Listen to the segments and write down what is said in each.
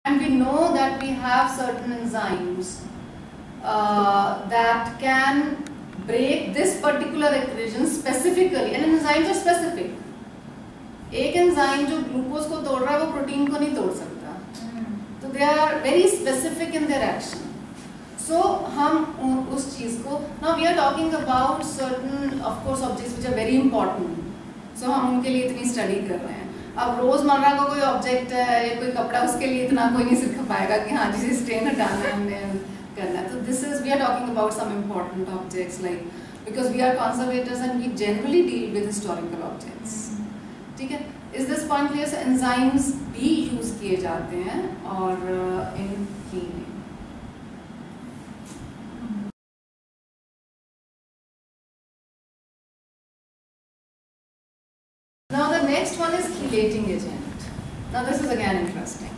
And we know that we have certain enzymes that can break this particular equation specifically, and enzymes are specific. एक enzyme जो glucose को तोड़ रहा है वो प्रोटीन को नहीं तोड़ सकता, तो they are very specific in their action. So हम उस चीज को, now we are talking about certain of course objects which are very important, so हम उनके लिए इतनी स्टडी कर रहे हैं. अब रोजमर्रा का कोई ऑब्जेक्ट है या कोई कपड़ा, उसके लिए इतना कोई नहीं सिखा पाएगा कि हाँ जिसे स्ट्रेन हटाना है हमने करना है. तो this is, we are talking about some important objects, like because we are conservators and we generally deal with historical objects. ठीक है, इज दिस पॉइंट क्लियर? से एंजाइम्स भी यूज किए जाते हैं और in cleaning. Now the next one is chelating agent. Now this is again interesting.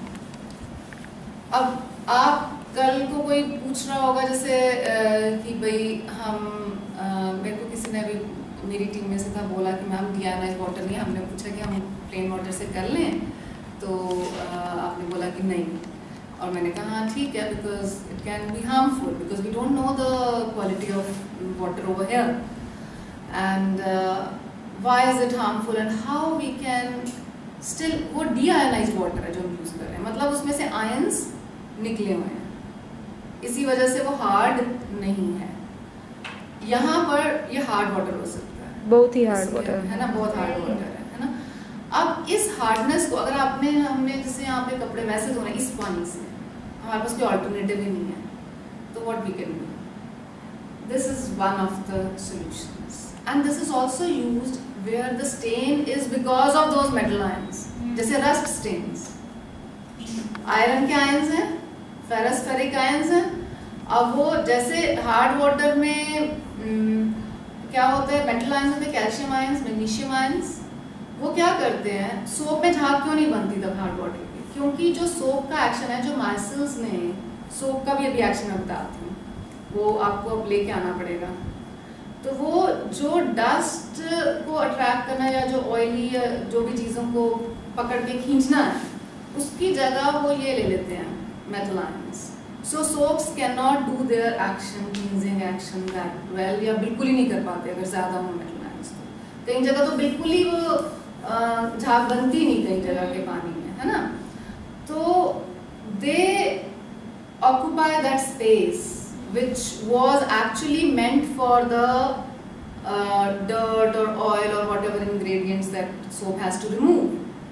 अब आप कल को कोई पूछ रहा होगा जैसे कि भाई हम मेरे को किसी ने भी मेरी टीम में से था बोला कि मैम डीआयोनाइज्ड वाटर नहीं, हमने पूछा कि हम प्लेन वाटर से कर लें, तो आपने बोला कि नहीं, और मैंने कहा हाँ ठीक है, because it can be harmful because we don't know the quality of water over here, and why is it harmful and how we can still, वो deionized water है जो हम यूज कर रहे हैं, मतलब उसमें से आयंस निकले हुए हैं, इसी वजह से वो हार्ड नहीं है. यहाँ पर ये हार्ड वाटर हो सकता है, बहुत ही हार्ड वाटर है ना, बहुत हार्ड वाटर है ना. अब इस हार्डनेस को अगर हमने जैसे यहाँ पे कपड़े वैसे धोने इस पानी से, हमारे पास कोई ऑल्टरनेटिव ही नहीं है, तो what we can do, this is one of the solutions. And this is also used where the stain is because of those metal ions, जैसे rust stains. आयरन के आयंस हैं, फेरस फेरिक आयंस हैं. अब वो जैसे hard water में क्या होता है, मेटल आयंस होते हैं, कैल्शियम आयंस, मैग्नीशियम आयंस. वो क्या करते हैं, सोप में झाग क्यों नहीं बनती तब हार्ड वाटर की, क्योंकि जो सोप का एक्शन है, जो माइसिल्स ने, सोप का भी अभी एक्शन मैं बताती हूँ, वो आपको अब लेके आना पड़ेगा. तो वो जो डस्ट को अट्रैक्ट करना या जो ऑयली या जो भी चीज़ों को पकड़ के खींचना है, उसकी जगह वो ये ले लेते हैं metal ions. So soaps can not do their action, cleansing action that well, या बिल्कुल ही नहीं कर पाते अगर ज़्यादा हो मेटल आयंस. तो कई जगह तो बिल्कुल ही वो झाग बनती नहीं कई जगह के पानी में, है ना. तो they occupy that space which was actually meant for the dirt or oil or whatever ingredients that soap has to remove.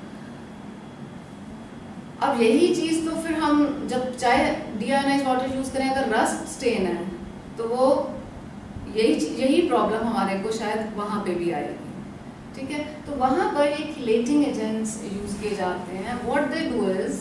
अब यही चीज तो फिर हम जब चाहे डीआयोनाइज्ड वाटर यूज करें, अगर रस्ट स्टेन है तो वो यही प्रॉब्लम हमारे को शायद वहां पे भी आएगी. ठीक है, तो वहां पर ये chelating एजेंट्स यूज किए जाते हैं. What they do is,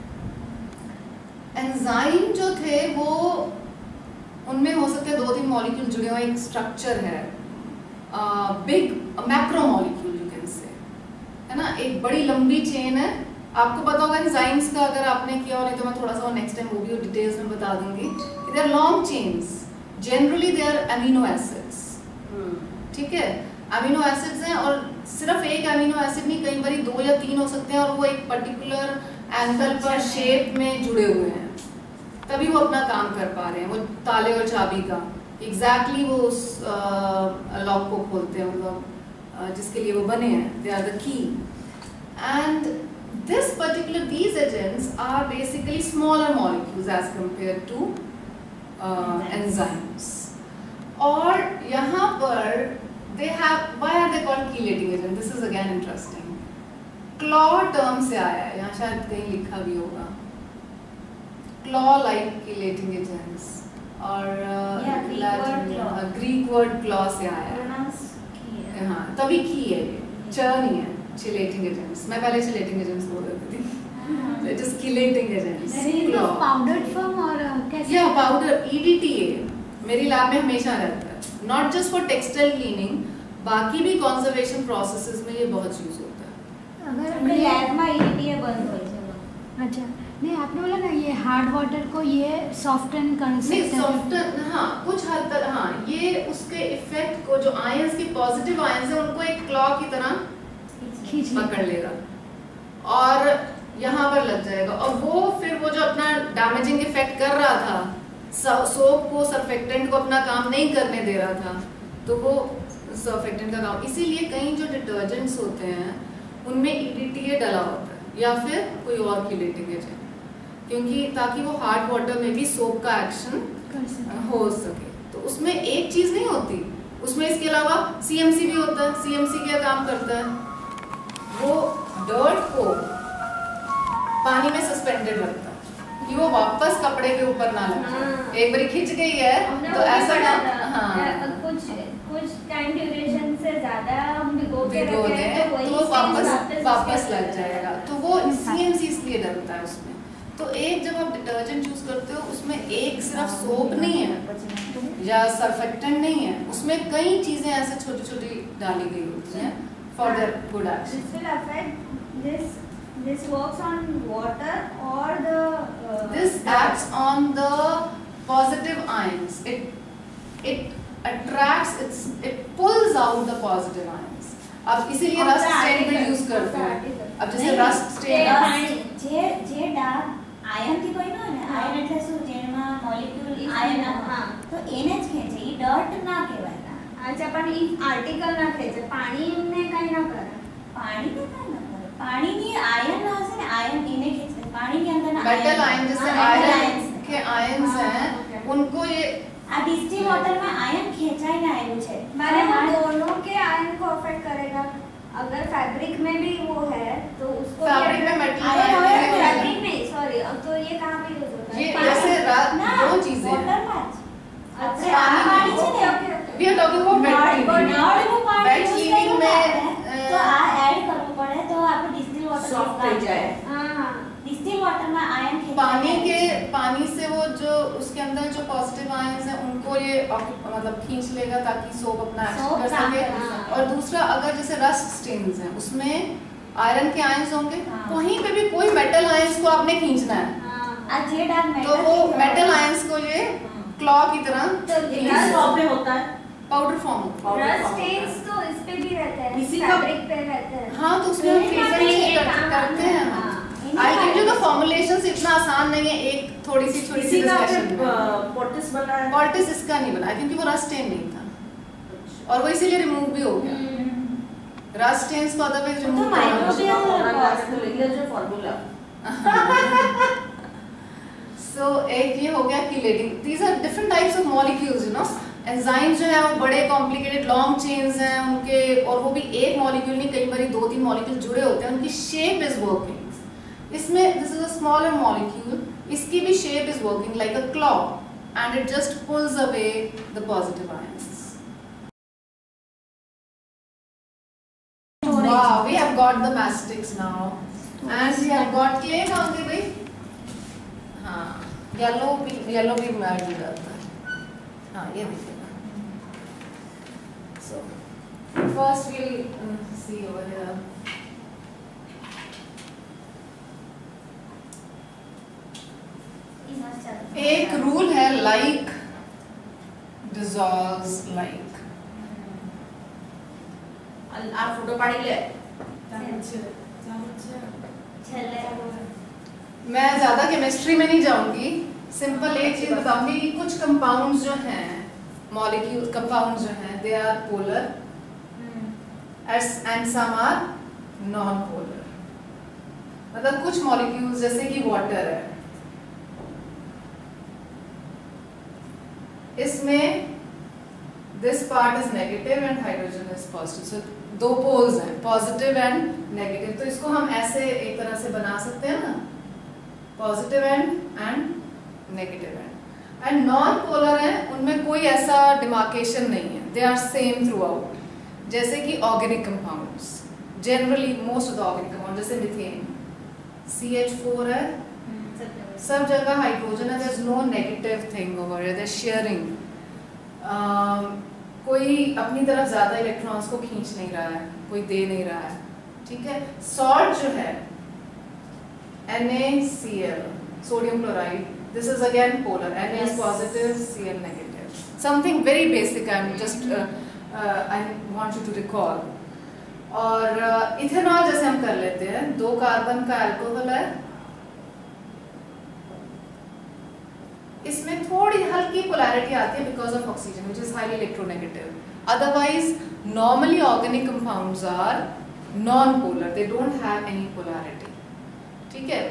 enzyme जो थे वो उनमें हो सकते हैं 2-3 मॉलिक्यूल जुड़े हुए, एक स्ट्रक्चर है, big macro molecule you can say, है ना, एक बड़ी लंबी चेन है. आपको पता होगा एंजाइम्स का, अगर आपने किया हो, नहीं तो मैं थोड़ा सा नेक्स्ट टाइम वो भी डिटेल्स में बता दूंगी. They are long chains, generally they are amino acids. ठीक है, अमीनो एसिड्स हैं, और सिर्फ एक अमीनो एसिड नहीं, कई बार 2 या 3 हो सकते हैं, और वो एक पर्टिकुलर एंगल पर शेप में जुड़े हुए हैं, तभी वो अपना काम कर पा रहे हैं. वो ताले और चाबी का एग्जैक्टली वो उस लॉक को खोलते हैं, मतलब जिसके लिए वो बने हैं, they are the key. And this particular, these agents are basically smaller molecules as compare to enzymes. और यहाँ पर they have, why are they called chelating agent? This is again interesting. Claw term से आया है, यहाँ शायद कहीं लिखा भी होगा, claw-like chelating agents, और ग्रीक वर्ड क्लॉ से आया है. हाँ, तभी की है ये, च नहीं है. chelating agents, मैं पहले chelating agents बोल रही थी, it is chelating agents. Powder form और कैसे? या पाउडर EDTA मेरी लैब में हमेशा रहता है, not just for textile cleaning, बाकी भी कंजर्वेशन प्रोसेसेस में ये बहुत यूज होता है. अगर लैब में EDTA बंद हो जाए. अच्छा, नहीं आपने बोला ना ये हार्ड वाटर को ये सॉफ्टन कर सकते हैं. सॉफ्टन, हाँ, कुछ हद तक, हाँ, ये उसके इफेक्ट को, जो आयंस की पॉजिटिव आयंस है, उनको एक क्लॉ की तरह खींच पकड़ लेगा. और यहाँ पर लग जाएगा, और वो फिर वो जो अपना डैमेजिंग इफेक्ट कर रहा था, सोप को, सर्फेक्टेंट को अपना काम नहीं करने दे रहा था, तो वो सर्फेक्टेंट का काम। इसीलिए कई जो डिटर्जेंट्स होते हैं उनमें EDTA डला होता है या फिर कोई और कीलेटिंग एजेंट, क्योंकि ताकि वो हार्ड वाटर में भी सोप का एक्शन हो सके। तो उसमें एक चीज नहीं होती, उसमें इसके अलावा CMC भी होता है। CMC क्या काम करता है, वो डर्ट को पानी में सस्पेंडेड रखता है कि वो वापस कपड़े के ऊपर ना लगे। एक बार खिंच गई है तो ऐसा ना, कुछ टाइम ड्यूरेशन से ज्यादा हम भिगो के भिगो दें तो वो वापस लग जाएगा। तो वो CMC इसलिए डलता है उसमें। तो एक जब आप डिटर्जेंट यूज करते हो उसमें एक सिर्फ सोप नहीं है या सर्फेक्टेंट नहीं है, उसमें कई चीजें ऐसे छोटी छोटी डाली गई होती हैं for their good action. This works on water or the this acts on the positive ions. It attracts, it pulls out the positive ions. अब इसीलिए रस्ट स्टेन पे यूज करते हैं। अब जैसे रस्ट स्टेन जे डार्क आयन થી કોઈ ન ને આયન એટલે શું જેમાં મોલેક્યુલ આયન તો એને જ ખેંચે, ઈ ડર્ટ ના કહેવાય। अच्छा પણ ઈ આર્ટિકલ ના ખેંચે, પાણીને કઈ ના કરે, પાણી ને કઈ ના કરે, પાણી ની આયન ના હશે ને આયન એને ખેંચે, પાણી के अंदर ना मेटल आयन जैसे आयरन के आयन्स हैं उनको ये आ डिस्टिल वाटर में आयन खेंचाई ना आयु છે, माने वो दोनों के आयन को अफेक्ट करेगा। अगर फैब्रिक में भी वो है तो उसको फैब्रिक में मेटल फैब्रिक नहीं, सॉरी, अब तो ये कहाँ पे यूज होता है? ये जैसे दो चीजें वाटर में अच्छा पानी છે ને, we are talking about normal वो पानी वेट लीविंग में तो आ ऐड करવું પડે तो आपको डिस्टिल वाटर सॉफ्ट हो जाए। हां, डिस्टिल वाटर में आयन पानी से वो जो उसके अंदर जो पॉजिटिव आयंस हैं उनको ये मतलब खींच लेगा ताकि सोप अपना एक्शन कर सके। और दूसरा अगर जैसे रस्ट स्टेन्स हैं उसमें आयरन के आयंस होंगे, कहीं पे भी कोई मेटल आयंस को आपने खींचना है आ जे डार्क मेटल तो वो मेटल आयंस को ये क्लॉ की तरह प्रॉब्लम होता है, पाउडर फॉर्म। रस्ट स्टेन्स तो इस पे भी रहते हैं, इसी का- फैब्रिक पे रहते हैं। हाँ तो उसमें हम ट्रीटमेंट करते हैं। आई थिंक जो फॉर्मुलेशन इतना आसान नहीं है, एक थोड़ी सी इसी का डिस्कशन। पोर्टिस बना है। पॉल्टिस इसका नहीं बना क्योंकि वो रस्ट स्टेन नहीं था और वो इसीलिए रिमूव भी हो गया। रस्ट स्टेन्स को अदरवाइज तो रिमूव माइक्रोबियल ये जो फॉर्मूला सो एक ये हो गया chelating. These are different types of molecules, you know. Enzymes जो है वो बड़े कॉम्प्लिकेटेड लॉन्ग चेन्स हैं उनके, और वो भी एक मॉलिक्यूल नहीं, कई बार 2-3 मॉलिक्यूल जुड़े होते हैं, उनकी शेप इज वर्किंग। इसमें this is a smaller molecule, इसकी भी shape is working like a claw and it just pulls away the positive ions. Wow, we have got the mastics now and we have got clay कहाँ गई भाई? हाँ, yellow भी mat हो जाता है। हाँ ये देखिएगा। So first we'll see over here. एक रूल है like dissolves like। આ ફોટો પાડી લે। मैं ज्यादा केमिस्ट्री में नहीं जाऊंगी, सिंपल एक चीज बताऊंगी कि कुछ कंपाउंड्स जो हैं, मॉलिक्यूल कंपाउंड्स जो हैं, they are polar and some are non polar. मतलब कुछ मॉलिक्यूल्स जैसे कि वाटर है, इसमें this part is negative and hydrogen is positive, so 2 poles हैं, पॉजिटिव एंड नेगेटिव। तो इसको हम ऐसे एक तरह से बना सकते हैं ना, positive and negative and. And non polar है, उनमें कोई ऐसा डिमार्केशन नहीं है, they are same throughout. जैसे कि organic compounds, generally most of the organic compound जैसे मीथेन CH4 है, सब जगह हाइड्रोजन है, there is no negative thing over here, they are sharing. कोई अपनी तरफ ज्यादा इलेक्ट्रॉन्स को खींच नहीं रहा है, कोई दे नहीं रहा है, ठीक है। सॉल्ट जो है NaCl, sodium chloride, this is again polar, Na is positive, Cl negative. Something very basic, I'm just I want you to recall. और इथेनॉल जैसे हम कर लेते हैं, 2 कार्बन का अल्कोहल है, इसमें थोड़ी हल्की पोलैरिटी आती है because of oxygen which is highly electronegative. Otherwise normally organic compounds are non polar, they don't have any polarity. ठीक है.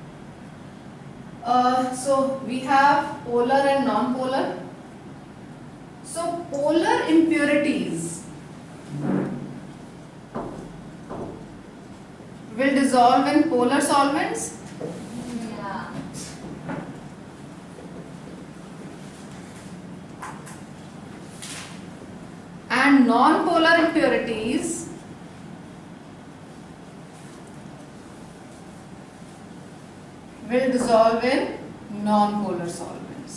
So we have polar and non-polar. So polar impurities will dissolve in polar solvents. And non-polar impurities will dissolve in non-polar solvents.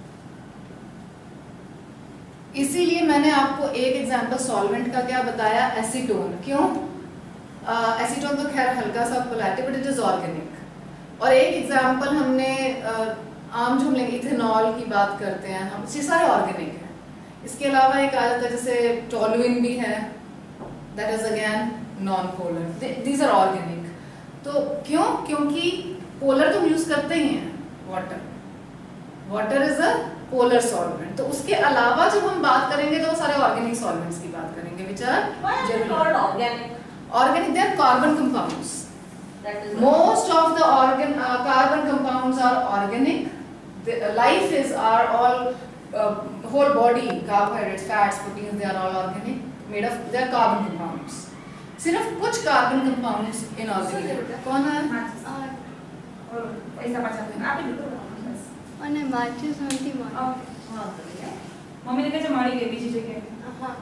इसीलिए मैंने आपको एक example solvent का क्या बताया, acetone. क्यों? एसीटोन तो खैर हल्का सा polarity but it is organic. और एक एग्जांपल हमने आम जो हम लेंगे इथेनॉल की बात करते हैं हम, ये सारे ऑर्गेनिक हैं. इसके अलावा एक आ जाता है जैसे टोलुइन भी है, that is again non polar. These are organic. तो क्यों? क्योंकि पोलर तो हम यूज करते ही हैं. Water is a polar solvent. तो उसके अलावा जब हम बात करेंगे तो वो सारे ऑर्गेनिक सॉल्वेंट्स की बात करेंगे which are called organic. Organic, they are carbon compounds. That is Most of the carbon compounds are organic. Life is are all whole body, carbohydrates, fats, proteins, they are all organic, made of, they are carbon compounds. सिर्फ कुछ carbon compounds inorganic. कौन है? और ऐसा पाचा आप ही दो बस. અને માચિસ નથી મારી. हां तो मम्मी ने कहे मारी गई बीजी जगह. હા.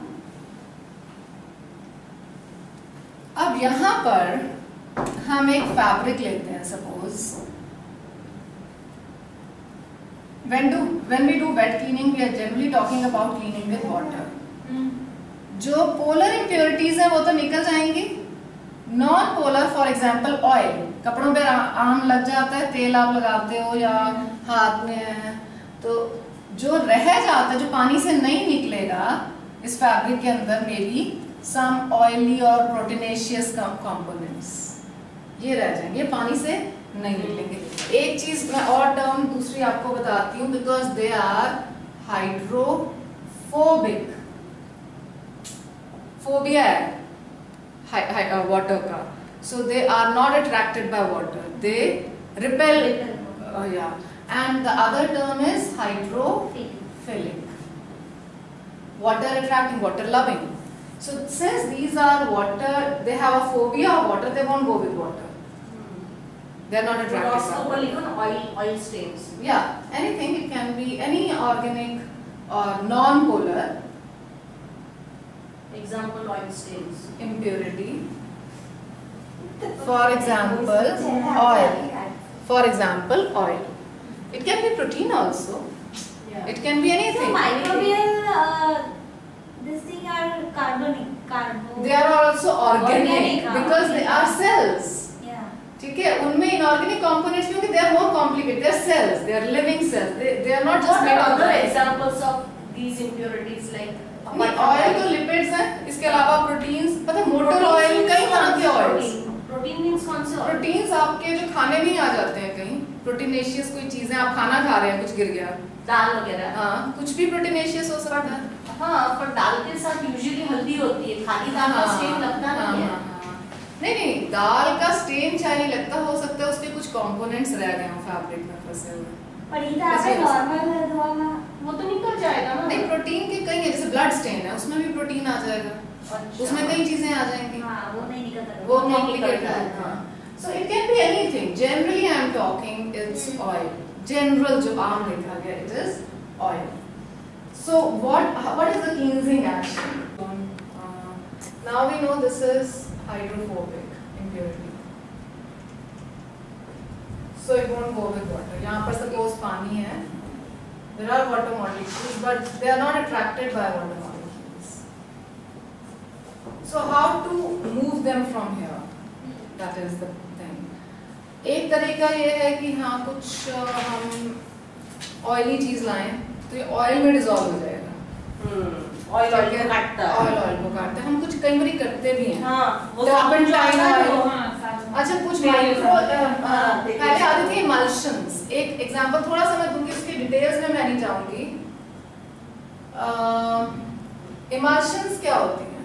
अब यहाँ पर हम एक फैब्रिक लेते हैं. Suppose when we do wet cleaning we are generally talking about cleaning with water. जो पोलर इम्प्योरिटीज है वो तो निकल जाएंगी. Non polar for example oil, कपड़ों पे आम लग जाता है, तेल आप लगाते हो या हाथ में है, तो जो रह जाता है, जो पानी से नहीं निकलेगा इस फैब्रिक के अंदर में भी some oily or proteinaceous components ये रह जाएंगे, ये पानी से नहीं निकलेंगे. एक चीज मैं और टर्म दूसरी आपको बताती हूँ, because they are hydrophobic. Phobia है वाटर का. So they are not attracted by water, they repel. या and the other term is hydrophilic. Water attracting, water loving. So since these are water, they have a phobia of water, they won't go with water. They are not attracted. Also, even oil stains. Yeah, anything. It can be any organic or non-polar. Example, oil stains. Impurity. For example, oil. For example, oil. It can be protein also. Yeah. It can be anything. So microbial this thing are carbonic. They are also organic because they are cells. Yeah. ठीक है, उनमें inorganic components क्योंकि they are more complicated. They are cells. They are living cells. They are not just What made are of other life. examples of these impurities like? Oil तो lipids हैं, इसके अलावा proteins. पता है motor oil, कई तरह के oils. Protein means कौन से? प्रोटीन्स आपके जो खाने में ही आ जाते हैं कहीं. प्रोटीनेशियस कोई चीजें, आप खाना खा रहे हैं, कुछ गिर गया, दाल वगैरह. हाँ, कुछ भी प्रोटीनेशियस हो सकता है. हाँ, पर दाल के साथ यूजुअली हल्दी होती है, खाली दाल का स्टेन लगता नहीं है. नहीं, दाल का स्टेन चाहे नहीं लगता, हो सकता है उसके कुछ कंपोनेंट्स रह गए हों फैब्रिक में फंसे हुए. पर ये आपके नॉर्मल धोना वो तो निकल जाएगा ना. नहीं, प्रोटीन के कई है, जैसे ब्लड स्टेन है, उसमें भी प्रोटीन आ जाएगा. अच्छा. उसमें कई चीजें आ जाएंगी. हाँ, वो नहीं निकलता. वो नहीं कॉम्प्लिकेटेड निकलता है. है. So it can be anything. Generally I am talking it's oil. General जो आम देखा गया, it is oil. So what is the cleansing action? Now we know this is hydrophobic impurity. So it won't go with water. यहाँ पर suppose पानी है, there are water molecules, but they are not attracted by water molecules. So how to move them from here? That is the thing. एक तरीका ये है कि हाँ कुछ हम ऑयली चीज लाएं तो ये ऑयल में डिसॉल्व हो जाएगा. ऑयल को काटता है। ऑयल को काटता है। हम कुछ कई बार करते भी हैं। हाँ, वो टर्पन साबुन ऑयल। जो अच्छा, कुछ तेल माइक्रो हाँ, पहले आती थी इमल्शंस। एक एग्जांपल थोड़ा सा मैं दूंगी, उसकी डिटेल्स में मैं नहीं जाऊंगी। इमल्शंस क्या होती हैं?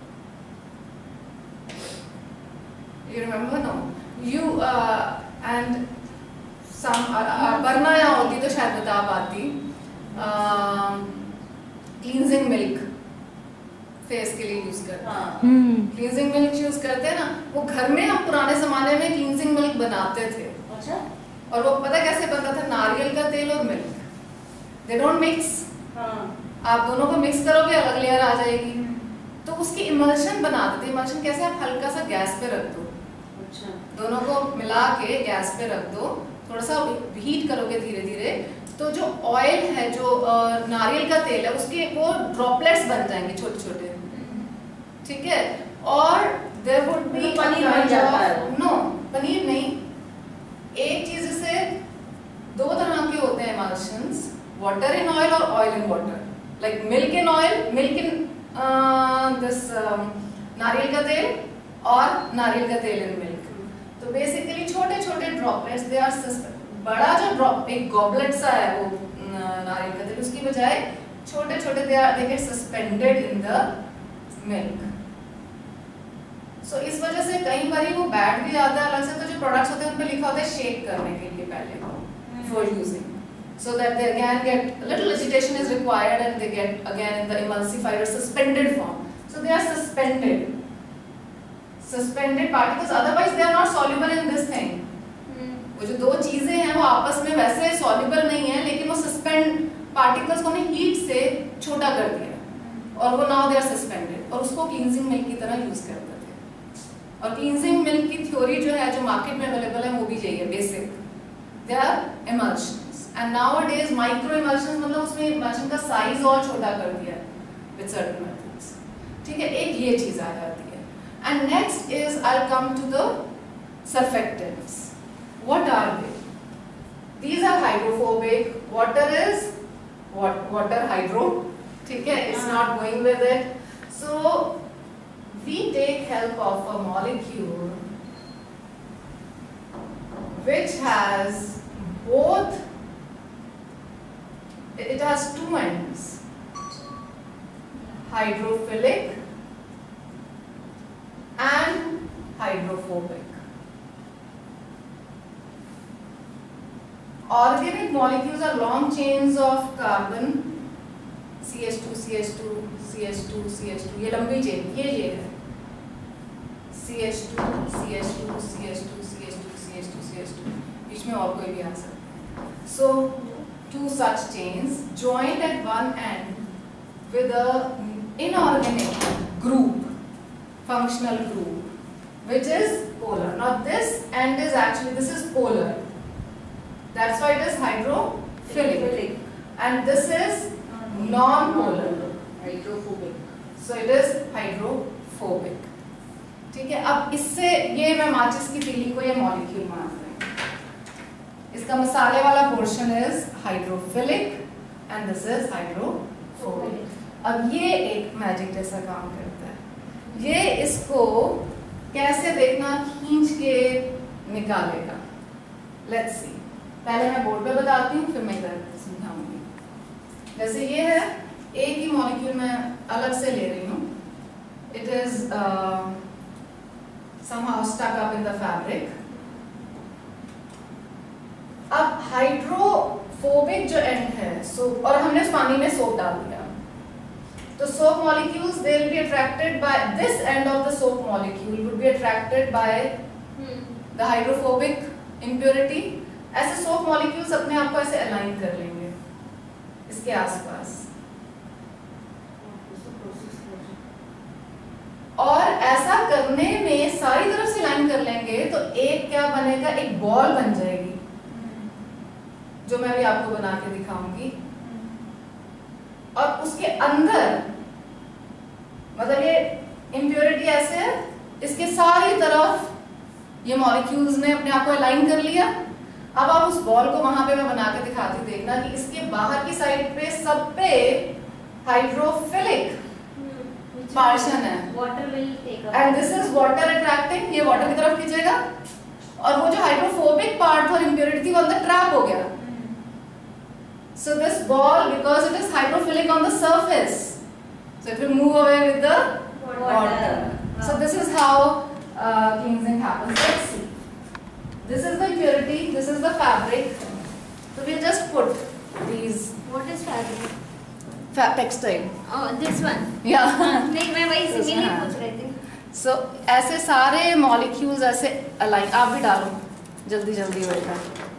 You remember? No. You and some वरना यहाँ होती तो शायद बता पाती। क्लींजिंग मिल्क फेस के लिए यूज करते हैं। क्लींजिंग मिल्क यूज करते हैं ना, वो घर में हम पुराने जमाने में क्लींजिंग मिल्क बनाते थे। अच्छा। और वो पता कैसे बनता था? नारियल का तेल और मिल्क, दे डोंट मिक्स। आप दोनों को मिक्स करोगे अलग लेयर आ जाएगी। तो उसकी इमल्शन बनाते थे। इमल्शन कैसे? आप हल्का सा गैस पे रख दो, अच्छा। दोनों को मिला के गैस पे रख दो, थोड़ा सा हीट करोगे धीरे धीरे, तो जो ऑयल है, जो नारियल का तेल है, उसके वो ड्रॉपलेट्स बन जाएंगे छोटे छोटे, ठीक है। और देयर वुड बी पनीर बन जाता है। नो, पनीर नहीं। एक चीज से दो तरह के होते हैं इमल्शंस, वाटर इन ऑयल और oil in water. Like milk in oil, milk in this नारियल का तेल और नारियल का तेल इन मिल्क। तो बेसिकली छोटे छोटे ड्रॉपलेट्स, दे आर बड़ा जो ड्रॉप एक गॉबलेट सा है वो नारियल का तेल, उसकी बजाय छोटे छोटे they get suspended in the milk. So इस वजह से कई बार वो बैड भी आता है अलग से। तो जो प्रोडक्ट्स होते हैं उन पे लिखा होता है शेक करने के लिए पहले before using, so that they again get a little agitation is required and they get again in the emulsified or suspended form. So they are suspended particles, otherwise they are not soluble in this thing. वो जो दो चीजें हैं वो आपस में वैसे soluble नहीं है, लेकिन वो suspend particles को हमने heat से छोटा कर दिया और वो now they are suspended, और उसको cleansing milk की तरह यूज करते थे। और cleansing milk की थ्योरी जो है, जो मार्केट में अवेलेबल है, वो भी यही है basic. They are emulsions, and nowadays micro emulsions मतलब उसमें emulsion का साइज और छोटा कर दिया है with certain methods, ठीक है। एक ये चीज आ जाती है। And next is I'll come to the surfactants. What are they? These are hydrophobic. Water is water hydro, ठीक है, it's not going with it. So we take help of a molecule which has both, it has two ends, hydrophilic and hydrophobic. Organic molecules are long chains of carbon, CH2, CH2, CH2, CH2, ये लंबी chain, ये है CH2, CH2, CH2, CH2, CH2, CH2, बीच में और कोई भी आ सकता है। So two such chains joined at one end with a inorganic group, functional group, which is polar. Now this end is actually, this is polar. That's why it is hydrophilic. And this is non-polar. Hydrophobic. So it is hydrophobic. ठीक है। अब इससे ये मैं माचिस की तीली को ये मॉलिक्यूल मान रहे हैं। इसका मसाले वाला portion is hydrophilic and this is hydrophobic. अब ये एक मैजिक जैसा काम करता है। ये इसको कैसे देखना, खींच के निकालेगा। लेट्स सी, पहले मैं बोर्ड पे बताती हूँ, फिर मैं इधर समझाऊंगी। जैसे ये है, एक ही मॉलिक्यूल मैं अलग से ले रही हूँ। It is somehow stuck up in the fabric. अब हाइड्रोफोबिक जो एंड है, सोप, और हमने उस पानी में सोप डाल दिया, तो soap molecules they will be attracted by this end of the soap molecule would be attracted by the hydrophobic impurity. ऐसे सोप मॉलिक्यूल्स अपने आप को ऐसे अलाइन कर लेंगे इसके आसपास, और ऐसा करने में सारी तरफ से लाइन कर लेंगे तो एक क्या बनेगा, एक बॉल बन जाएगी, जो मैं भी आपको बना के दिखाऊंगी। और उसके अंदर मतलब ये इम्प्योरिटी ऐसे है, इसके सारी तरफ ये मॉलिक्यूल्स ने अपने आप को अलाइन कर लिया। अब आप उस बॉल को वहां पे मैं बना के दिखाती हूँ, देखना कि इसके बाहर की साइड पे सब पे हाइड्रोफिलिक पार्शन है, water will take up, and this is water attracting, ये वाटर की तरफ खींचेगा, और वो जो हाइड्रोफोबिक पार्ट और इम्प्योरिटी थी वो अंदर ट्रैप हो गया. So this ball, because it is hydrophilic on the surface, so it will move away with the water. So this is how cleansing happens. Let's see. This is the impurity, this is the fabric. So we'll just put these What is fabric? textile. Oh, this one. Yeah. नहीं, मैं वही This simile one. पूछ रही थी. So ऐसे सारे molecules ऐसे alike. आप भी डालो जल्दी जल्दी बेटा.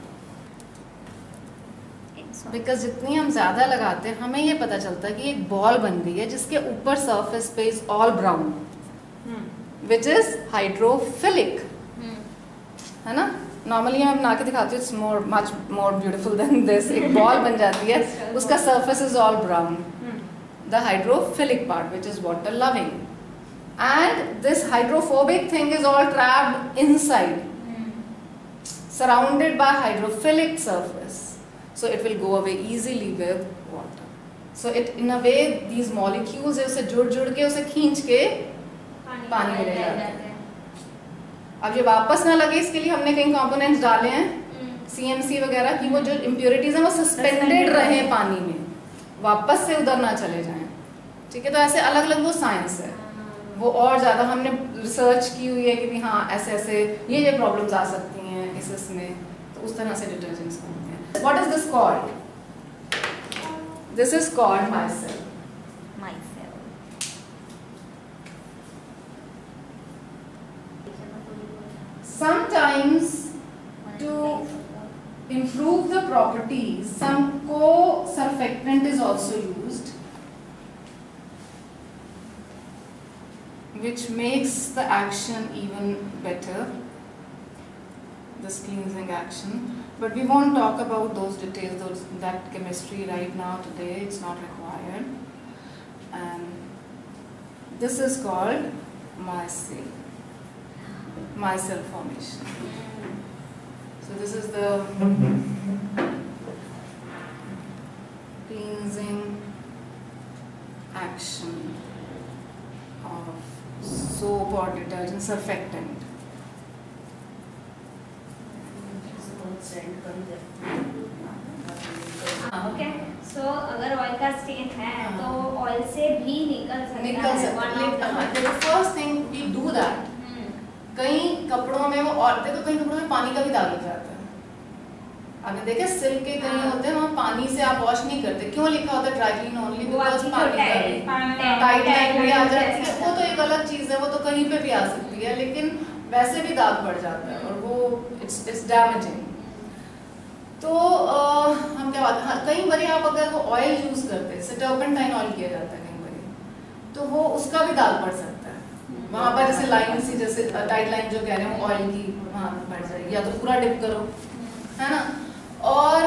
बिकॉज जितनी हम ज़्यादा लगाते हैं हमें ये पता चलता है कि एक बॉल बन गई है जिसके ऊपर सरफेस पे is all brown, which is hydrophilic, है ना. नॉर्मली मैं बना के दिखाती हूँ, it's much more beautiful than this. एक बॉल बन जाती है, उसका surface is all brown, the hydrophilic part which is water loving, and this hydrophobic thing is all trapped inside, surrounded by hydrophilic surface. So it will go away easily with water. So it, in a way, these molecules उसे जुड़ के उसे खींच के पानी में ले जाते हैं. अब ये वापस ना लगे इसके लिए हमने कई कंपोनेंट्स डाले हैं CMC वगैरह कि वो जो इम्प्योरिटीज हैं वो सस्पेंडेड रहे पानी में, वापस से उधर ना चले जाएं. ठीक है, तो ऐसे अलग अलग वो साइंस है, वो और ज़्यादा हमने रिसर्च की हुई है कि भी हाँ ऐसे ऐसे ये प्रॉब्लम्स आ सकती हैं इसमें, तो उस तरह से डिटर्जेंट्स बनते हैं. What is this called? This is called micelle. Sometimes to improve the properties, some co-surfactant is also used, which makes the action even better, this cleansing action. But we won't talk about those details, that chemistry right now today, it's not required. And this is called micelle formation. So this is the cleansing action of soap or detergent surfactant. Okay, so अगर oil का stand है तो oil से भी निकल सकता है. First thing we do that. कई कपड़ों में वो, और देखो कई कपड़ों में पानी का भी दाग लग जाता है. आपने देखे सिल्क के कहीं होते हैं वहाँ पानी से आप वॉश नहीं करते, क्यों लिखा होता है ड्राई क्लीन ओनली, बिकॉज पानी टाइट टाइट भी आ जाती है. वो तो एक अलग चीज़ है, वो तो कहीं पे भी आ सकती है, लेकिन वैसे भी दाग पड़ जाता है और वो इट्स डैमेजिंग. तो हम क्या बात है, कई बार आप अगर वो ऑयल यूज करते हैं, टर्पेंटाइन ऑयल किया जाता है कई बार, तो वो उसका भी दाग पड़ सकता है. वहाँ पर जैसे लाइन सी, जैसे टाइट लाइन जो कह रहे हैं वो ऑयल की वहाँ पड़ जाएगी, या तो पूरा डिप करो, है ना. और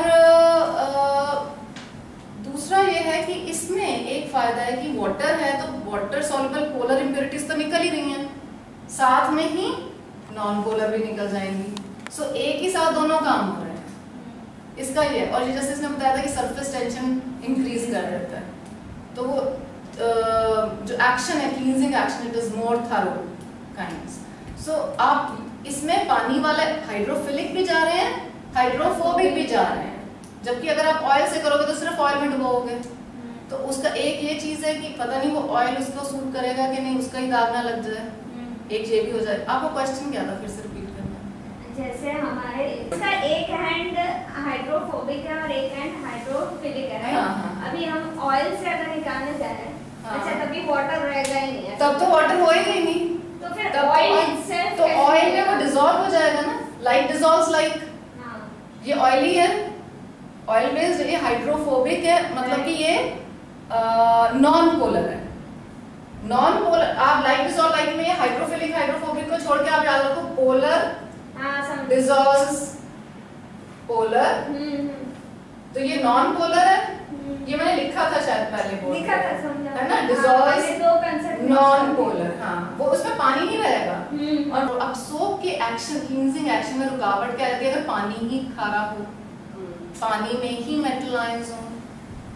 दूसरा ये है कि इसमें एक फायदा है कि वाटर है तो वाटर सॉल्युबल पोलर इम्प्योरिटीज तो निकल ही रही हैं, साथ में ही नॉन पोलर भी निकल जाएंगी. सो एक ही साथ दोनों काम हो रहे हैं. इसका ये है, और जैसे इसने बताया था कि सरफेस टेंशन इंक्रीज कर देता है, तो वो जो एक्शन है cleansing action, it is more thorough kinds. So आप इसमें पानी वाले हाइड्रोफिलिक भी जा रहे हैं, हाइड्रोफोबिक भी जा रहे हैं, जबकि अगर आप ऑयल से करोगे तो सिर्फ ऑयल में डुबोगे. तो उसका एक ये चीज है कि पता नहीं वो ऑयल उसको सूट करेगा कि नहीं, उसका ही दाग ना लग जाए, एक ये भी हो जाए. आपको क्वेश्चन क्या था, फिर से रिपीट करना. जैसे हमारे इसका एक हैंड हाइड्रोफोबिक है और एक हैंड हाइड्रोफिलिक है. हाँ. अभी हम ऑयल से अगर निकालने जाए, अच्छा तभी वाटर रहेगा ही नहीं है, तब तो वाटर होएगा ही नहीं. तो फिर ऑयल से तो ऑयल में वो डिसॉल्व हो जाएगा ना, लाइक डिसॉल्व्स लाइक. ये ऑयली है, ऑयल बेस्ड, ये हाइड्रोफोबिक है, मतलब कि ये नॉन पोलर है. नॉन पोलर, आप लाइक डिसॉल्व लाइक में हाइड्रोफिलिक हाइड्रोफोबिक को छोड़ के आप याद रखो पोलर डिसॉल्व्स पोलर. तो ये नॉन पोलर है, ये मैंने लिखा था शायद पहले बोर्ड लिखा था, समझा है ना. डिसॉल्व्स नॉन पोलर, हाँ, वो उसमें पानी नहीं रहेगा. और अब सोप के एक्शन, क्लींजिंग एक्शन में रुकावट क्या रहती है, अगर पानी ही खारा हो, पानी में ही मेटल आयंस हो,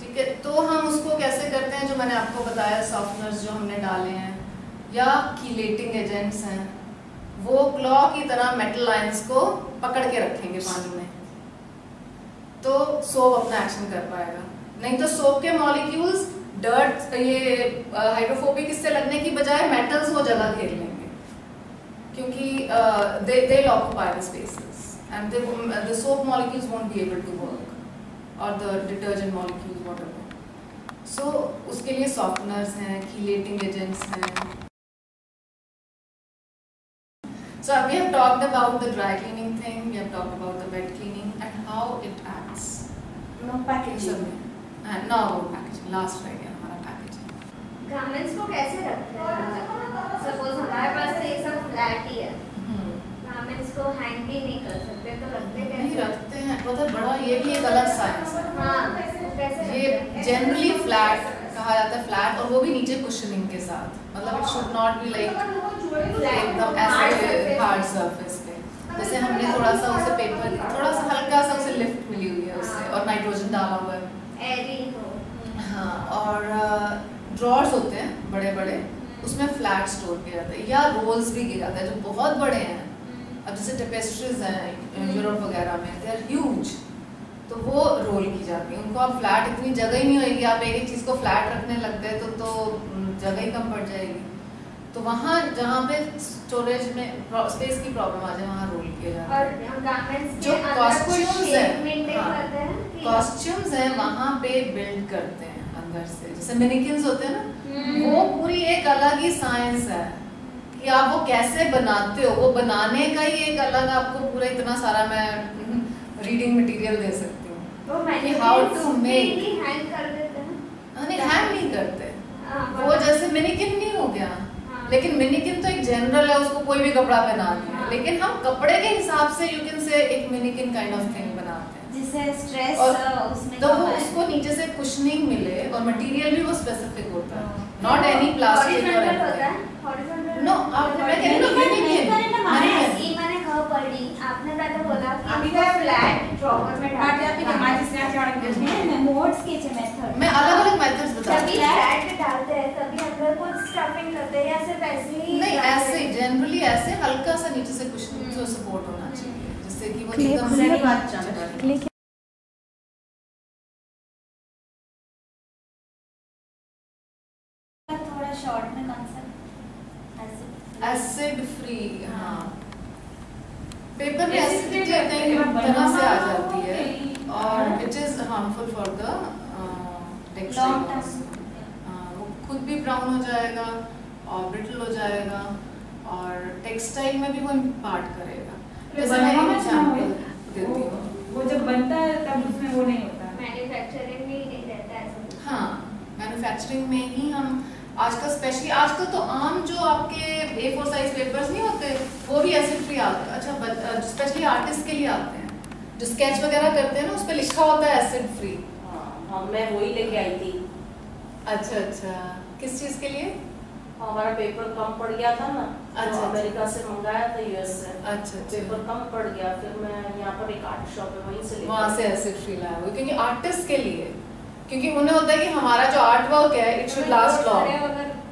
ठीक है, तो हम उसको कैसे करते हैं, जो मैंने आपको बताया सॉफ्टनर्स जो हमने डाले हैं या कीलेटिंग एजेंट्स हैं, वो क्लॉ की तरह मेटल आयंस को पकड़ के रखेंगे पानी में, तो सोप अपना एक्शन कर पाएगा। नहीं तो सोप के मॉलिक्यूल्स डर्ट, ये हाइड्रोफोबिक इससे लगने की बजाय मेटल्स वो जगह घेर लेंगे, क्योंकि they occupy the spaces and the soap molecules won't be able to work, or the detergent molecules whatever. So उसके लिए softeners हैं, chelating agents हैं. So we have talked about the dry cleaning thing, we have talked about the wet cleaning and how it acts. No packaging. And now about packaging. Last रह गया हमारा packaging. Garments को कैसे रखते हैं? Suppose हमारे पास तो ये सब फ्लैट ही है, गारमेंट्स को हैंग भी नहीं कर सकते, तो रखते नहीं कैसे? रखते हैं, बहुत बड़ा, ये भी एक अलग साइंस है। हाँ, कैसे ये रखते हैं? जनरली फ्लैट कहा जाता है, फ्लैट, और वो भी नीचे कुशनिंग के साथ, मतलब it should not be like एकदम ऐसे हार्ड सरफेस पे। जैसे हमने थोड़ा सा उसे पेपर, थोड़ा सा हल्का सा उसे लिफ्ट मिली हुई है उससे, और नाइट्रोजन डाला हुआ है। एरी हो। हाँ, और ड्रॉर्स होते हैं बड़े बड़े, उसमें फ्लैट स्टोर किया जाता है, या रोल्स भी किया जाता है जो बहुत बड़े हैं। अब जैसे टेपेस्ट्रीज हैं यूरोप वगैरह में, दे आर ह्यूज, तो वो रोल की जाती है। उनको आप फ्लैट, इतनी जगह ही नहीं होगी, आप एक चीज़ को फ्लैट रखने लग गए तो जगह ही कम पड़ जाएगी। तो वहाँ जहाँ पे स्टोरेज में स्पेस की प्रॉब्लम आ जाए, वहाँ रोल किया जाता है। और गारमेंट्स जो के अंदर कोई costumes शेप हैं, मेंटेन हाँ, करते हैं कि- कॉस्ट्यूम्स हैं वहाँ पे बिल्ड करते हैं अंदर से, जैसे मैनिक्विन्स होते हैं ना, वो पूरी एक अलग ही साइंस है कि आप वो कैसे बनाते हो, वो बनाने का ही एक अलग आपको पूरा इतना सारा मैं रीडिंग मटेरियल दे सकती हूँ। वो कि how to make। हैंग कर देते हैं। नहीं, हैंग नहीं करते, हाँ, वो जैसे मैनिक्विन नहीं हो गया, हाँ। लेकिन मैनिक्विन तो एक जनरल है, उसको कोई भी कपड़ा पहना दिया, हाँ। लेकिन हम कपड़े के हिसाब से यू कैन से एक मैनिक्विन काइंड ऑफ थिंग बनाते हैं, जिससे स्ट्रेस और उसमें तो कम वो आए। उसको नीचे से कुशनिंग मिले, और मटेरियल भी वो स्पेसिफिक होता है, नॉट एनी प्लास्टिक और हॉरिजॉन्टल होता anything। है, हॉरिजॉन्टल। नो, आप मैं कह रही हूँ मैनिक्विन, ई मैंने कहा पढ़ी, आपने पहले बोला कि अभी इसको फ्लैट ड्रॉवर में डाल मोड्स के मेथड मैं अलग अलग मेथड्स बता तभी रही हूँ। फ्लैट डालते हैं, तभी अंदर कुछ स्टफिंग करते हैं, या सिर्फ ऐसे ही नहीं, डालते ऐसे हैं? जनरली ऐसे हल्का सा नीचे से कुशनिंग जो सपोर्ट होना चाहिए, जिससे कि वो Clay एकदम खुली से बात चल रही है। क्ले थोड़ा शॉर्ट में कंसेप्ट एसिड फ्री। हाँ, पेपर में एसिडिटी कई तरह से आ जाती है, और it is harmful for the Long term। Textile. वो खुद भी ब्राउन हो जाएगा और ब्रिटल हो जाएगा, और टेक्सटाइल में भी वो इम्पार्ट करेगा। जैसे मैं एक एग्जांपल देती हूँ, वो जब बनता है तब उसमें वो नहीं होता। मैन्युफैक्चरिंग में ही नहीं रहता है ऐसा। हाँ, मैन्युफैक्चरिंग में ही हम आजकल, स्पेशली आजकल तो आम जो आपके A4 साइज पेपर्स नहीं होते, वो भी एसिड फ्री आते हैं। अच्छा, स्पेशली आर्टिस्ट के लिए आते हैं, जो स्केच वगैरह करते हैं ना, उस पे लिखा होता है एसिड फ्री। हाँ, मैं वही लेके आई थी। अच्छा अच्छा, किस चीज के लिए? हमारा पेपर कम पड़ गया था ना, अच्छा। तो अमेरिका से मंगाया था, यूएस से। अच्छा पेपर कम पड़ गया, फिर मैं यहाँ पर एक आर्ट शॉप है वहीं से वहाँ से एसिड फ्री लाया हुआ, क्योंकि आर्टिस्ट के लिए, क्योंकि उन्हें होता है कि हमारा जो आर्ट वर्क है it should last long.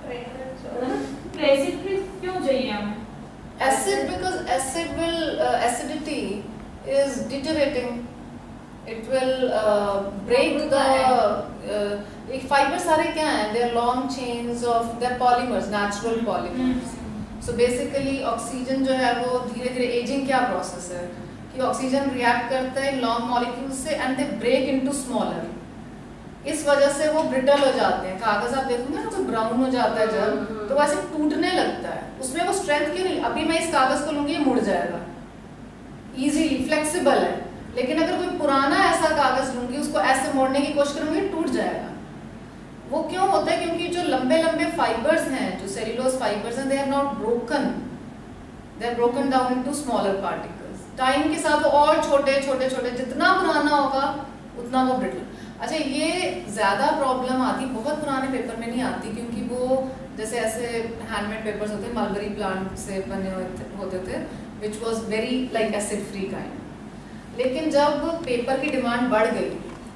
Recipe क्यों चाहिए हमें? Acid, because acid will acidity is deteriorating. It will break the fiber सारे क्या हैं? They are long chains of they're polymers, natural polymers. So basically oxygen जो है वो धीरे धीरे एजिंग क्या प्रोसेस है कि ऑक्सीजन रिएक्ट करता है लॉन्ग मॉलिक्यूल्स से and they break into smaller. इस वजह से वो ब्रिटल हो जाते हैं। कागज आप देखोगे ना तो ब्राउन हो जाता है जब, तो वैसे टूटने लगता है। उसमें वो स्ट्रेंथ क्यों नहीं? अभी मैं इस कागज को लूंगी, ये मुड़ जाएगा, इजीली फ्लेक्सिबल है। लेकिन अगर कोई पुराना ऐसा कागज लूंगी, उसको ऐसे मोड़ने की कोशिश करूंगी, टूट जाएगा। वो क्यों होता है? क्योंकि जो लंबे लंबे फाइबर्स हैं, जो सेल्यूलोज फाइबर्स हैं, they are not broken, they are broken down into smaller particles. Time के साथ वो और छोटे छोटे छोटे, जितना पुराना होगा उतना वो ब्रिटल। अच्छा, ये ज्यादा प्रॉब्लम आती बहुत पुराने पेपर में नहीं आती, क्योंकि वो जैसे ऐसे हैंडमेड पेपर्स होते हैं, मलबरी प्लांट से बने होते थे, which was very like acid free kind. लेकिन जब पेपर की डिमांड बढ़ गई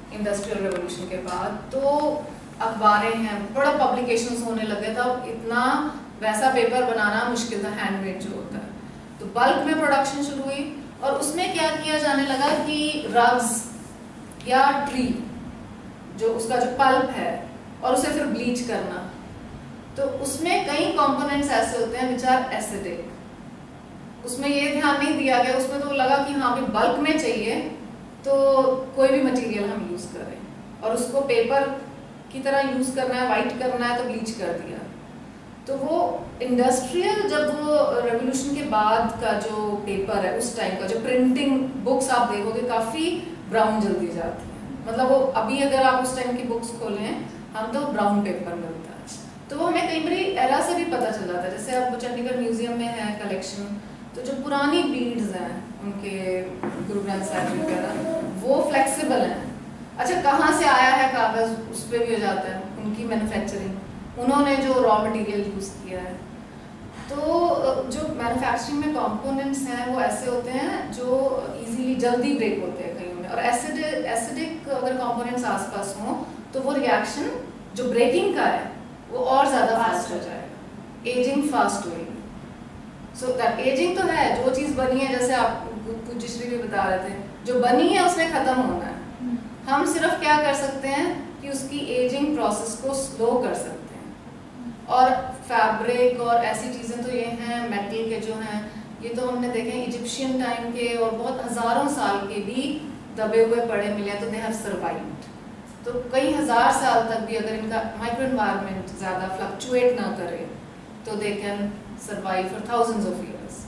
इंडस्ट्रियल रेवोल्यूशन के बाद, तो अखबारें हैं, बड़ा पब्लिकेशंस होने लगे, तब इतना वैसा पेपर बनाना मुश्किल था, हैंडमेड जो होता है। तो बल्क में प्रोडक्शन शुरू हुई और उसमें क्या किया जाने लगा कि रग्स या ट्री जो उसका जो पल्प है और उसे फिर ब्लीच करना, तो उसमें कई कंपोनेंट्स ऐसे होते हैं विच आर एसिडिक। उसमें ये ध्यान नहीं दिया गया, उसमें तो लगा कि हाँ भी बल्क में चाहिए तो कोई भी मटेरियल हम यूज करें और उसको पेपर की तरह यूज करना है, वाइट करना है, तो ब्लीच कर दिया। तो वो इंडस्ट्रियल, जब वो रेवोल्यूशन के बाद का जो पेपर है उस टाइम का, जो प्रिंटिंग बुक्स आप देखोगे काफी ब्राउन जल्दी जाती है, मतलब वो अभी अगर आप उस टाइम की बुक्स खोलें हम तो ब्राउन पेपर मिलता है। तो वो हमें कई बारी एरा से भी पता चल जाता है। जैसे अब चंडीगढ़ म्यूजियम में है कलेक्शन, तो जो पुरानी बीड्स हैं उनके गुरु ग्रंथ साहिब वगैरह वो फ्लेक्सिबल हैं। अच्छा कहाँ से आया है कागज, उस पर भी हो जाता है, उनकी मैन्युफैक्चरिंग, उन्होंने जो रॉ मटेरियल यूज किया है। तो जो मैन्युफैक्चरिंग में कंपोनेंट्स हैं वो ऐसे होते हैं जो इजीली जल्दी ब्रेक होते हैं कहीं में, और एसिडिक अगर कंपोनेंट्स आसपास हों तो वो रिएक्शन जो ब्रेकिंग का है वो और ज्यादा फास्ट हो जाएगा, एजिंग फास्ट होगी। सो दैट एजिंग तो है, जो चीज बनी है, जैसे आप पूज्यश्री भी बता रहे थे, जो बनी है उसने खत्म होना है। हम सिर्फ क्या कर सकते हैं कि उसकी एजिंग प्रोसेस को स्लो कर सकते हैं। और फैब्रिक और ऐसी चीजें तो ये हैं, मेटल के जो हैं ये तो हमने देखे हैं इजिप्शियन टाइम के और बहुत हजारों साल के भी दबे हुए पड़े मिले हैं, तो दे हैव सर्वाइव्ड। तो कई हजार साल तक भी अगर इनका माइक्रो एनवायरनमेंट ज्यादा फ्लक्चुएट ना करे तो they can survive for thousands of years.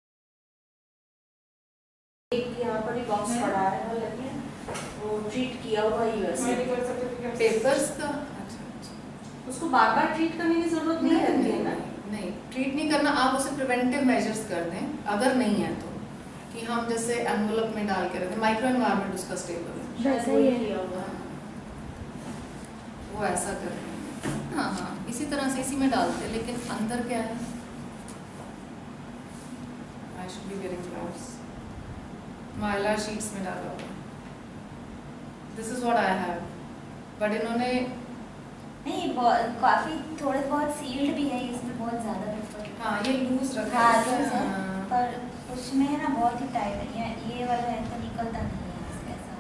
एक यहाँ पर ही बॉक्स पड़ा है, वो लगे वो ट्रीट किया हुआ यूएस मेडिकल सर्टिफिकेट पेपर्स का। अच्छा, उसको बार बार ट्रीट करने की जरूरत नहीं रहती है ना। नहीं ट्रीट नहीं करना, आप उसे प्रिवेंटिव मेजर्स कर दें अगर नहीं है तो, कि हम जैसे एनवलप में डाल के रखें, माइक्रो एनवायरनमेंट उसका स्टेबल है, वैसा ही है। किया हुआ है। वो ऐसा कर रहे हैं। हाँ हाँ इसी तरह से इसी में डालते हैं, लेकिन अंदर क्या है, I should be wearing gloves, Mylar sheets में डाला हुआ। This is what I have, but इन्होंने नहीं काफी थोड़े बहुत सील्ड भी है, इसमें बहुत ज्यादा पेपर। हाँ ये लूज रखा हाँ है, लूज है, हाँ। पर उसमें है ना बहुत ही टाइट है, ये वाला है तो निकलता नहीं है इसका ऐसा।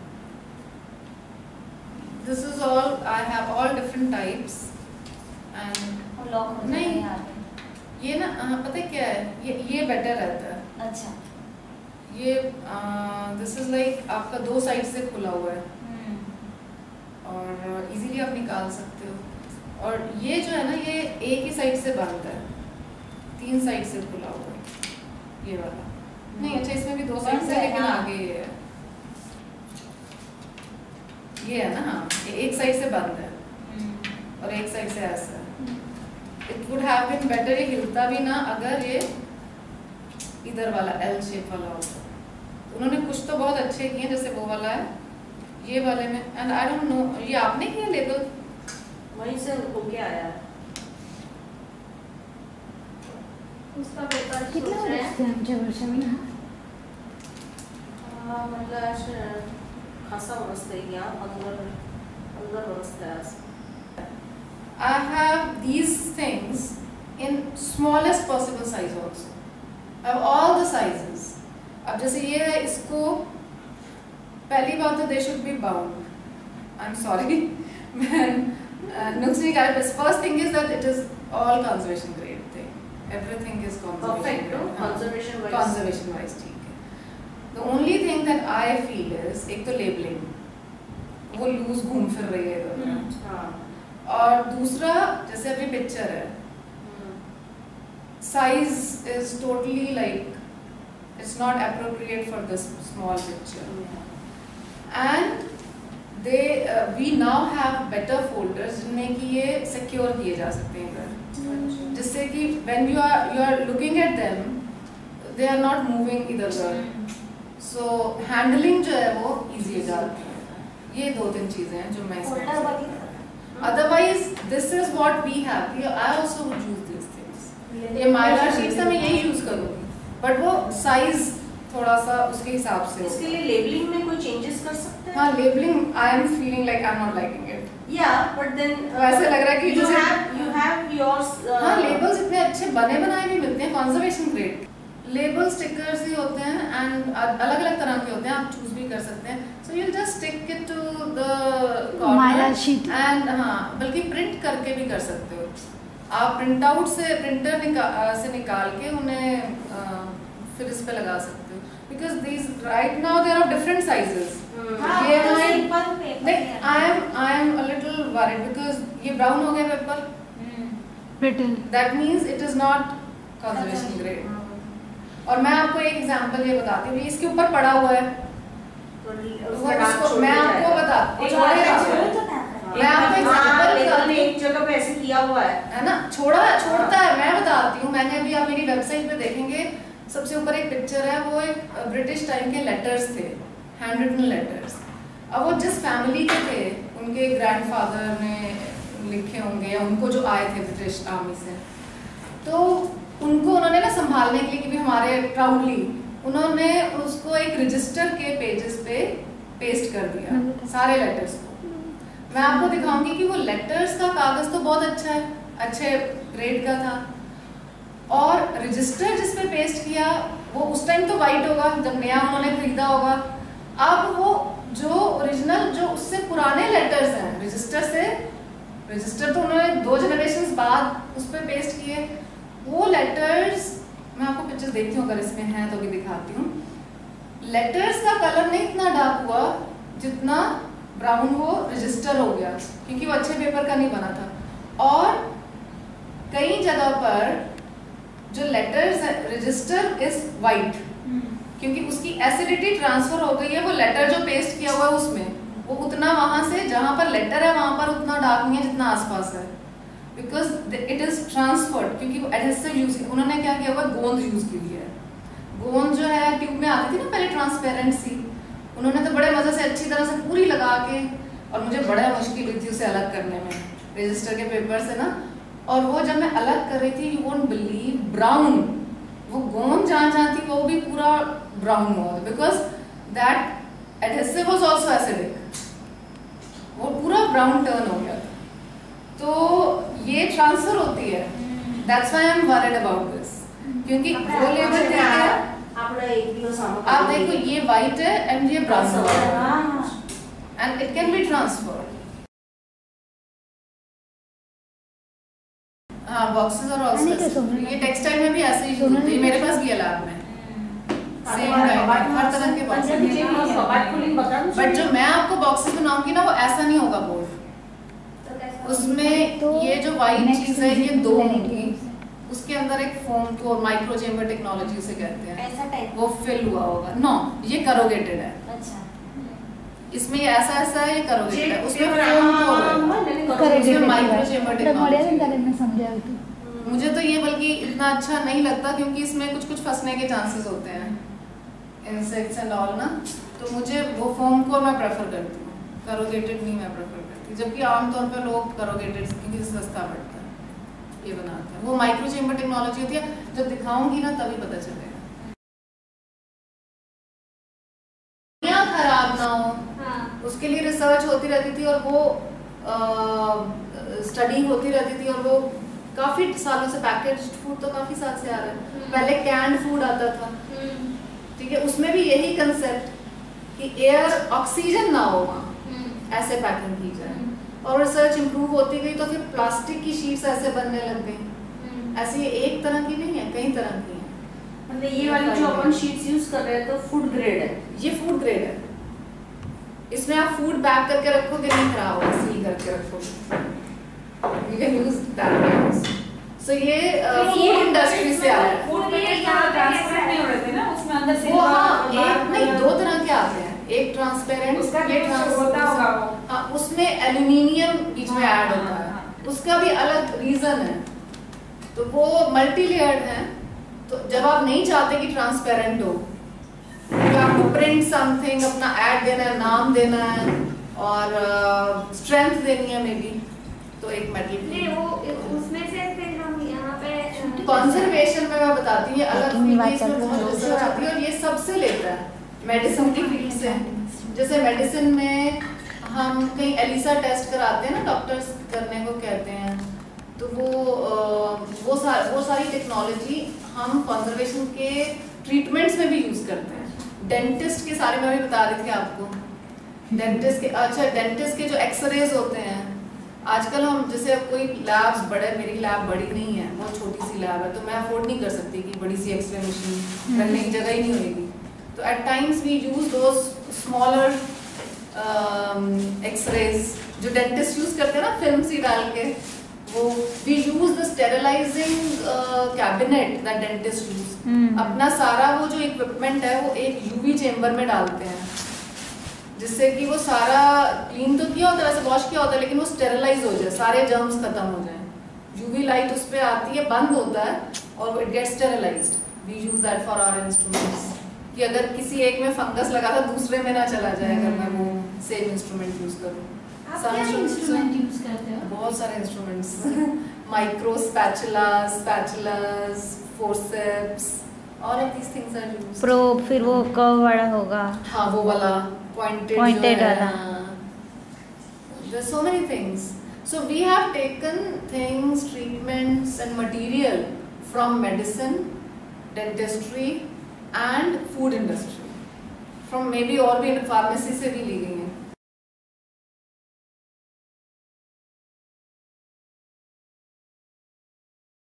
This is all, I have all different types and और लॉक हो जाता है नहीं। यहाँ पे। ये ना पता है क्या है, ये बेटर रहता है। अच्छा। ये दिस इज लाइक आपका दो साइड से खुला हुआ है और इजीली आप निकाल सकते हो। और ये जो है ना ये एक ही साइड से बंद है, तीन साइड से खुला हुआ है ये वाला। नहीं अच्छा इसमें भी दो साइड से, लेकिन आगे ये है ना, ये एक साइड से बंद है और एक साइड से ऐसा है। It would have been better, ये हिलता भी ना अगर ये इधर वाला एल शेप वाला होता। उन्होंने कुछ तो बहुत अच्छे किए, जैसे वो वाला है, ये वाले में, एंड आई डोंट नो ये आपने किया लेबल, वहीं से होके आया है। उसका पेपर कितना सोच रहे वर्ष थे हैं आमच्या वर्षामध्ये हा? मतलब असं खासा वर्ष थे या 15 वर्ष थे आज। I have these things in smallest possible size also. I have all the sizes. अब जैसे ये है, इसको पहली बात तो they should be bound. I'm sorry, man. Nuks नहीं कर रहे. First thing is that it is all conservation grade thing. Everything is conservation. Perfect, no? grade. हाँ. Conservation wise. Conservation wise ठीक है. The only thing that I feel is एक तो labeling, वो loose घूम फिर रही है इधर। हाँ। और दूसरा जैसे अभी पिक्चर है, size is totally like it's not appropriate for this small picture, and we now have better folders जिनमें कि ये secure किए जा सकते हैं इधर, जिससे कि when you are looking at them they are not moving इधर उधर, so handling जो है वो easy हो जाती है। ये दो तीन चीजें हैं जो मैं इसमें, otherwise this is what we have. I also would use these things. ये माइलर शीट्स मैं यही यूज करूँगी, बट वो साइज थोड़ा सा उसके हिसाब से। इसके लिए लेबलिंग में कोई चेंजेस कर सकते हैं? हाँ, labelling I am feeling like I am not liking it. But then ऐसे लग रहा है कि you जैसे have yours हाँ, लेबल्स इतने अच्छे बने बनाए भी मिलते हैं, कंजर्वेशन ग्रेड लेबल स्टिकर्स ही होते हैं एंड अलग अलग तरह के होते हैं, आप चूज भी कर सकते हैं। So you just stick it to the mylar sheet and हाँ, बल्कि प्रिंट करके भी कर सकते हो आप, प्रिंट आउट से प्रिंटर से निकाल के उन्हें फिर इस पे लगा सकते हो, because these right now there are different sizes. ये I am a little worried because ये ब्राउन हो गया paper, brittle, that means it is not conservation grade. और मैं आपको एक एग्जांपल ये बताती हूँ, इसके ऊपर पड़ा हुआ है, मैं आपको बताती हूँ, मैं आपको एग्जांपल बताती हूँ, एक जगह पे ऐसे किया हुआ है ना, छोड़ता है, मैं बताती हूँ। मैंने अभी आप मेरी वेबसाइट पे देखेंगे, सबसे ऊपर एक पिक्चर है, वो एक ब्रिटिश टाइम के लेटर्स थे, हैंड रिटन लेटर्स। अब वो जिस फैमिली के थे, उनके ग्रैंडफादर ने लिखे होंगे या उनको जो आए थे ब्रिटिश आर्मी से, तो उनको उन्होंने ना संभालने के लिए कि भी हमारे प्राउडली, उन्होंने उसको एक रजिस्टर के पेजेस पे पेस्ट कर दिया सारे लेटर्स को। मैं आपको दिखाऊंगी कि वो लेटर्स का कागज तो बहुत अच्छा है, अच्छे ग्रेड का था, और रजिस्टर जिस पे पेस्ट किया वो उस टाइम तो वाइट होगा जब नया उन्होंने खरीदा होगा। अब वो जो ओरिजिनल जो उससे पुराने लेटर्स हैं रजिस्टर से, रजिस्टर तो उन्होंने 2 जनरेशन बाद उस पर पेस्ट किए, वो लेटर्स, मैं आपको पिक्चर देखती हूँ अगर इसमें है तो भी दिखाती हूँ। लेटर्स का कलर नहीं इतना डार्क हुआ जितना ब्राउन वो रजिस्टर हो गया, क्योंकि वो अच्छे पेपर का नहीं बना था। और कई जगह पर जो लेटर्स रजिस्टर इज वाइट, क्योंकि उसकी एसिडिटी ट्रांसफर हो गई है, वो लेटर जो पेस्ट किया हुआ है उसमें, वो उतना वहां से जहां पर लेटर है वहां पर उतना डार्क नहीं है जितना आसपास है, बिकॉज इट इज ट्रांसफर्ड, क्योंकि वो एडहेसिव यूज, उन्होंने क्या किया हुआ, गोंद यूज की हुई है। गोंद जो है ट्यूब में आती थी ना पहले ट्रांसपेरेंट सी, उन्होंने तो बड़े मजे से अच्छी तरह से पूरी लगा के, और मुझे बड़ा मुश्किल हुई थी उसे अलग करने में रजिस्टर के पेपर से ना, और वो जब मैं अलग कर रही थी, यू वोंट बिलीव, ब्राउन, वो गोंद जहाँ थी वो भी पूरा ब्राउन हुआ, because that adhesive was also acidic, वो पूरा ब्राउन टर्न हो गया था। तो ये ट्रांसफर होती है, that's why I am worried about this, क्योंकि वो लेवल क्या है, आप देखो ये वाइट है एंड ये ब्राउन है, and it can be transferred. हाँ, बॉक्सेस और ऑल्सो ये टेक्सटाइल में भी ऐसे ही होते हैं, मेरे पास भी है लैब में, सेम हर तरह के बॉक्सेस। बट जो मैं आपको बॉक्सेस बनाऊंगी ना, वो ऐसा नहीं होगा बोर्ड, उसमें तो ये जो वाइट चीज है ये 2 होंगी, उसके अंदर एक फोम को माइक्रो चेम्बर टेक्नोलॉजी से कहते हैं, ऐसा टाइप वो फिल हुआ होगा। नो, ये करोगेटेड है, अच्छा, इसमें ये ऐसा है, ये करोगेटेड है, उसमें फोम को उसमें माइक्रो चेम्बर टेक्नोलॉजी। समझा मुझे तो ये बल्कि इतना अच्छा नहीं लगता, क्योंकि इसमें कुछ फंसने के चांसेस होते हैं, इंसेक्ट्स एंड ऑल ना, तो मुझे वो फोम को मैं प्रेफर करती हूँ, करोगेटेड नहीं मैं प्रेफर करती, जबकि आमतौर पर लोग करोगेटेड क्योंकि सस्ता पड़ता है ये बनाते हैं। वो माइक्रो चेम्बर टेक्नोलॉजी होती है, जब दिखाऊंगी ना तभी पता चलेगा। खराब ना हो, उसके लिए रिसर्च होती रहती थी, और वो स्टडी होती रहती थी, और वो काफी सालों से पैकेज्ड फूड तो काफी साल से आ रहा है, पहले कैंड फूड आता था, ठीक है, उसमें भी यही कंसेप्ट कि एयर ऑक्सीजन ना हो वहाँ, ऐसे पैकिंग की जाए, और रिसर्च इंप्रूव होती गई तो फिर प्लास्टिक की शीट्स ऐसे बनने लग गई। ऐसी एक तरह की नहीं है, कई तरह की है। मतलब ये वाली जो अपन शीट्स यूज कर रहे हैं तो फूड ग्रेड है, ये फूड ग्रेड है, इसमें आप फूड बैक करके रखोगे नहीं खराब होगा, सील करके रखोगे, you can use that. So ये फूड इंडस्ट्री से आ रहा है। फूड पैकेट ट्रांसपेरेंट नहीं होते ना, उसमें अंदर से वो हाँ, एक नहीं 2 तरह के आते हैं, एक ट्रांसपेरेंट, ये होता होगा वो, हाँ, उसमें एल्यूमिनियम बीच में ऐड होता है, उसका भी अलग रीजन है, तो वो मल्टी लेयर्ड है। तो जब आप नहीं चाहते कि ट्रांसपेरेंट हो, तो आपको प्रिंट समथिंग, अपना ऐड देना है, नाम देना है, और स्ट्रेंथ देनी है मे बी, तो एक मेटल नहीं, वो उसमें से फिर हम यहाँ पे कंजर्वेशन में मैं बताती हूँ, ये अलग Packing की बात फील्ड में करते बहुत हैं। रिसर्च आती है और ये सबसे लेता है मेडिसिन की फील्ड से। जैसे मेडिसिन में हम कहीं एलिसा टेस्ट कराते हैं ना, डॉक्टर्स करने को कहते हैं, तो वो सारी टेक्नोलॉजी हम कंजर्वेशन के ट्रीटमेंट्स में भी यूज करते हैं। डेंटिस्ट के सारे मैं भी बता रही थी आपको, डेंटिस्ट के जो एक्सरेज होते हैं आजकल, हम जैसे कोई लैब्स बड़े, मेरी लैब बड़ी नहीं है, बहुत छोटी सी लैब है, तो मैं अफोर्ड नहीं कर सकती कि बड़ी सी एक्सरे मशीन रखने की जगह ही नहीं होगी। तो at times we use those smaller x-rays जो डेंटिस्ट यूज करते हैं ना, फिल्म सी डाल के, वो we use the sterilising cabinet that dentist use. अपना सारा वो जो इक्विपमेंट है वो एक यूवी चेम्बर में डालते हैं, जिससे कि वो सारा क्लीन तो किया होता है, वैसे वॉश किया होता है, लेकिन वो स्टेरिलाइज हो जाए, सारे जर्म्स खत्म हो जाए। यूवी लाइट उस पर आती है, बंद होता है और it gets sterilised. We use that for our instruments, कि अगर किसी एक में फंगस लगा था दूसरे में ना चला जाए, अगर मैं वो सेम इंस्ट्रूमेंट यूज करूँ। आप क्या इंस्ट्रूमेंट यूज करते हो? बहुत सारे instruments micro spatulas, forceps, all of these things are used. Probe, फिर वो कर्व वाला होगा। हाँ, वो वाला pointed वाला। There are so many things. So we have taken things, treatments and material from medicine, dentistry and food industry. From maybe और भी pharmacy से भी ली गई हैं।